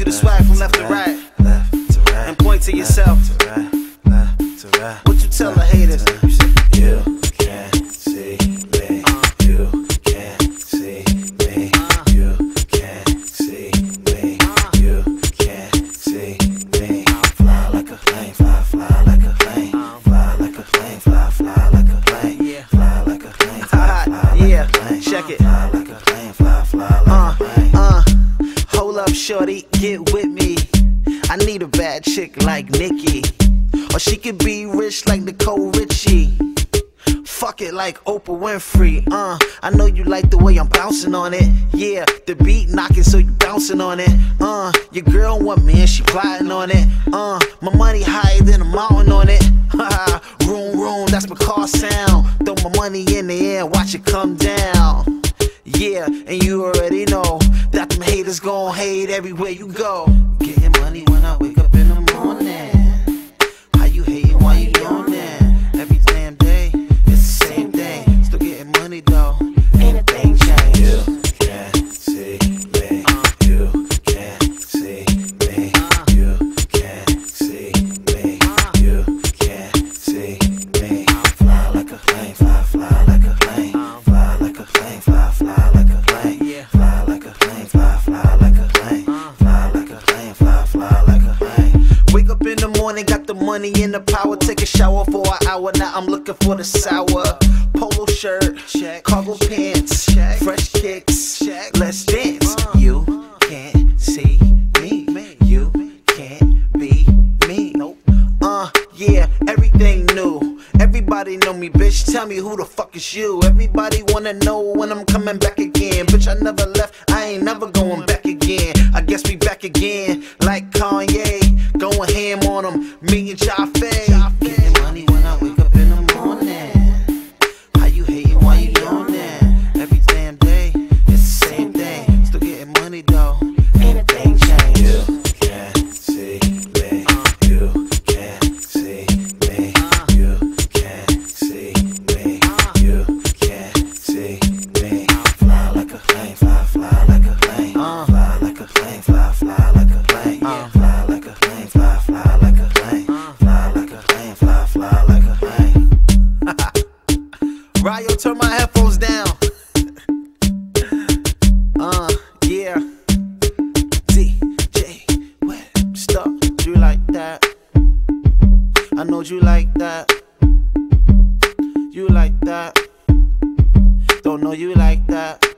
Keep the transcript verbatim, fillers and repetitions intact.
the swag from left to right, left to right, and point to yourself. Left to right, left to right. What you tell the haters? You say, you can't see me. You can't see me. You can't see me. You can't see me. Fly like a plane, fly, fly like a plane. Fly like a plane, fly, fly like a plane. Fly like a plane, fly, fly like yeah, a plane. check it. Fly like a plane, fly, fly like Uh, a plane. uh, hold up, shorty, get with me. I need a bad chick like Nicki, or she could be rich like Nicole Richie. Fuck it like Oprah Winfrey. Uh, I know you like the way I'm bouncing on it. Yeah, the beat knocking, so you bouncing on it. Uh, your girl want me and she plotting on it. Uh, my money higher than a mountain on it. Haha, room, room, that's my car sound. Throw my money in the air, watch it come down. Yeah, and you already know that them haters gon' hate everywhere you go. Getting money when I wake up in the morning. How you hating while you yawning? Every damn day, it's the same thing. Still getting money though, ain't a thing changed. You can't see me. You can't see me. You can't see me. You can't see me. Fly like a plane, fly, fly like a plane. Fly like a plane, fly, fly like a plane. Fly like a plane, fly, fly like a plane. Fly like a plane, fly, fly like a plane. Wake up in the morning, got the money and the power. Take a shower for an hour, now I'm looking for the sour. Polo shirt, check. Cargo pants, check. Fresh kicks, check. Let's dance. You can't see me. You can't be me. Nope. Uh, yeah, everything new. Everybody know me, bitch. Tell me who the fuck is you. Everybody wanna know when I'm coming back again. Bitch, I never left, I ain't never going back again. I guess we back again, like Kanye. Going ham on them, me and Jaffe. Getting money when I wake up in the morning. How you hating while you yawning? Every damn day, it's the same thing. Still getting money though, ain't a thing changed. You can't see me. You can't see me. You can't see me. You can't see me. Fly like a plane, fly, fly like a plane. Fly like a plane, fly, fly like a plane. Fly like a plane, fly, fly like a plane. Fly like a plane, fly, fly like a plane. Ryo, turn my headphones down. Uh, yeah. D J Webster, you like that? I know you like that. You like that. Don't know you like that.